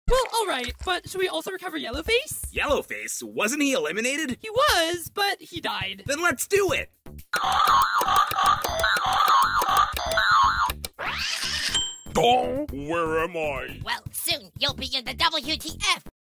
Well, alright, but should we also recover Yellowface? Yellowface? Wasn't he eliminated? He was, but he died. Then let's do it! Oh, where am I? Well, soon you'll be in the WTF.